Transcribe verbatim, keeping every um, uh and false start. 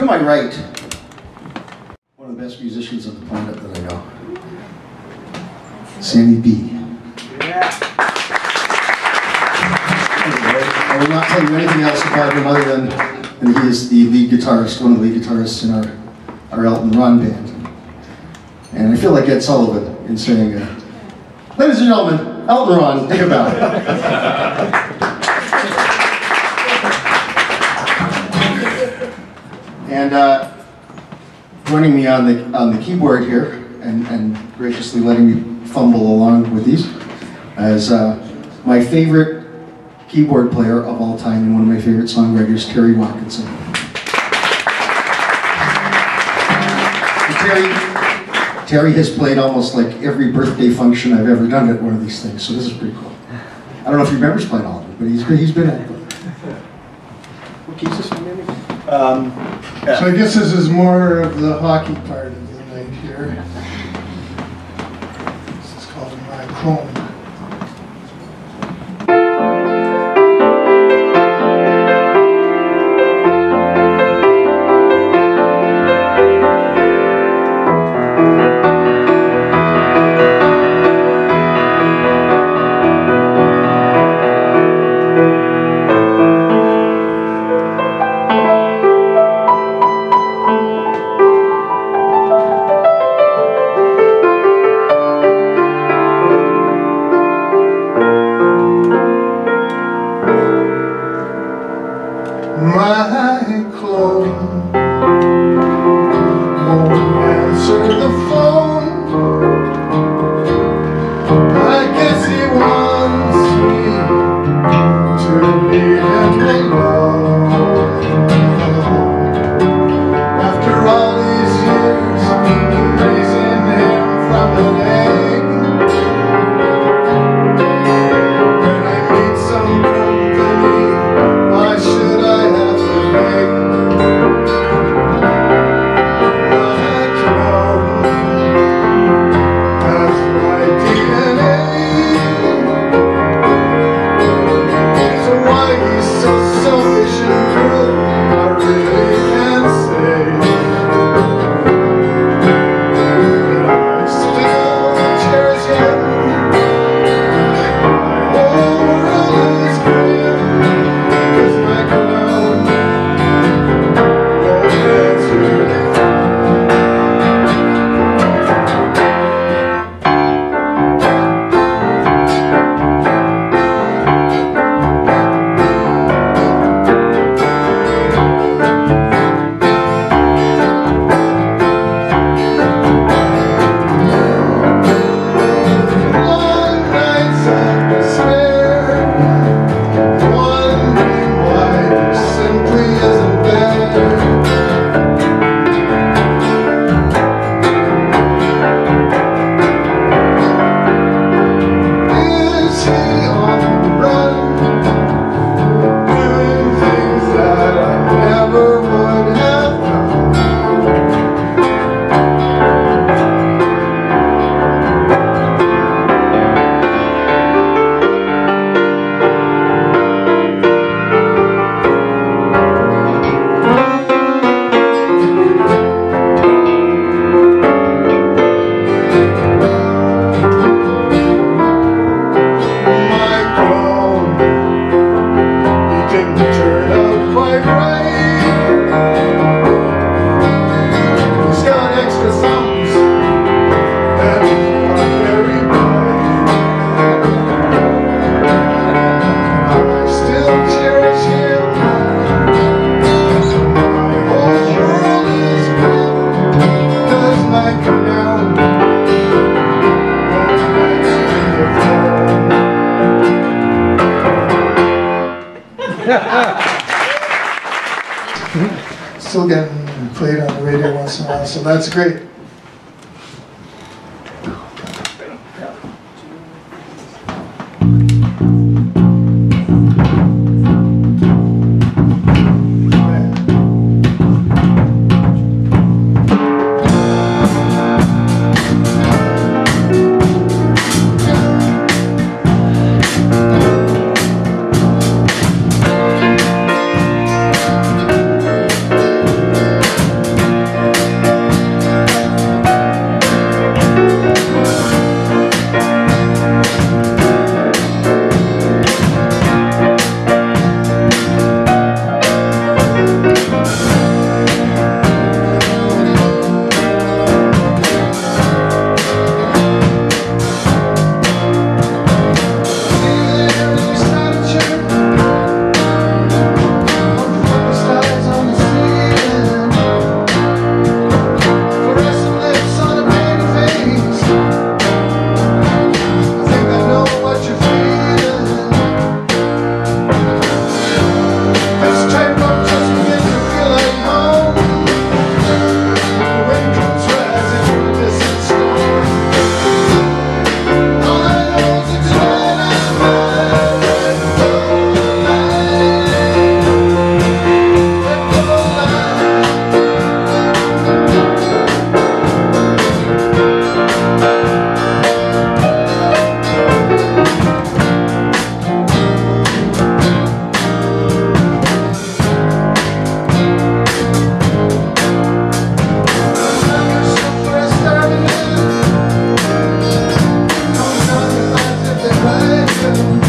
To my right, one of the best musicians on the planet that I know, Sammy B. Yeah. I will not tell you anything else about him other than, than he is the lead guitarist, one of the lead guitarists in our, our Elton Ron band. And I feel like Ed Sullivan in saying, uh, ladies and gentlemen, Elton Ron, take a bow. And uh, joining me on the on the keyboard here, and, and graciously letting me fumble along with these, as uh, my favorite keyboard player of all time and one of my favorite songwriters, Terry Watkinson. Terry, Terry has played almost like every birthday function I've ever done at one of these things, so this is pretty cool. I don't know if he remembers playing all of it, but he's he's been at it. What keeps us from memory? Um, yeah. So I guess this is more of the hockey part of the night here. This is called My Clone. Still getting played on the radio once in a while, so that's great. Thank you.